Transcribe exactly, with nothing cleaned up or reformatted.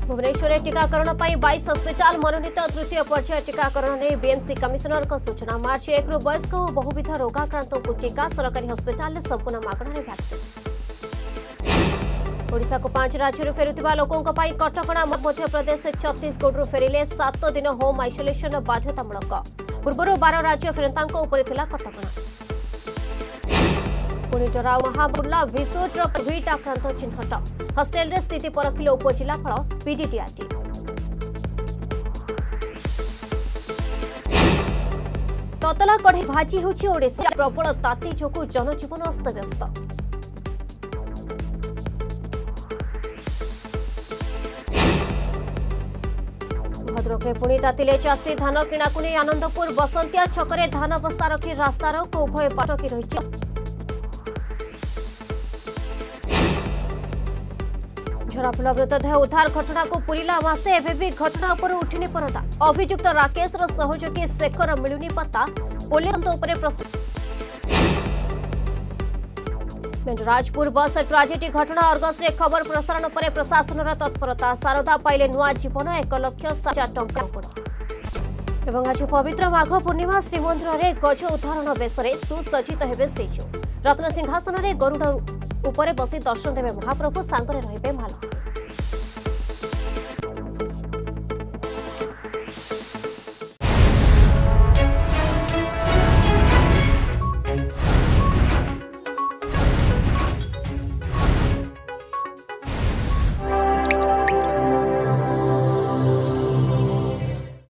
भुवनेश्वर टीकाकरण पर बाईस हस्पिटाल मनोनीत तृतीय पर्याय टीकाकरण ने बीएमसी कमिशनर को सूचना मार्च एक रु वयस्क और बहुविध रोगाक्रांतों को टीका सरकारी हस्पिटाल संपूर्ण मागणारे वैक्सीन। ओडिशा को पांच राज्य फेरुवा लोकों कटकण मध्य प्रदेश छत्तीसगढ़ फेरिले सात दिन होम आइसोलेशन बाध्यतामूलक पूर्व बार राज्य फेरंता कटकण पुणी डराव महाबुर्ला विस्फोट कोविड आक्रांत चिन्हट हस्टेल रे स्थिति परखिले उपजिलापाल पीडीडीआरटी। ततला कढ़े भाजी होची ओडिशा प्रबल ताती जोगु जनजीवन अस्तव्यस्त। भद्रक में पुणी तातिले चाषी धान किणाकुणी आनंदपुर बसंतिया छकरे धान बस्ता रखी रास्तार को उभय पाटकी रही। झराफुल मृतदेह उद्धार घटना को पूरीला मासे एवं भी घटना उपर उठिनी परदा अभियुक्त राकेश सहयोगी शेखर मिलुनी पत्ता पुलिस प्रश्न। मेंढराजपुर बस ट्राजेडी घटना अर्गस रे खबर प्रसारण पर प्रशासन तत्परता शारदा पाइले नुआ जीवन एक लक्ष सात हजार टंका एवं आज पवित्र माघ पूर्णिमा श्रीमंदिर में गज उद्धारण बेश सुसज्जित हेबे श्रीजू रत्न सिंहासन में गरुड़ उपरे बसी दर्शन देवे महाप्रभु सांगरे रहिबे माला।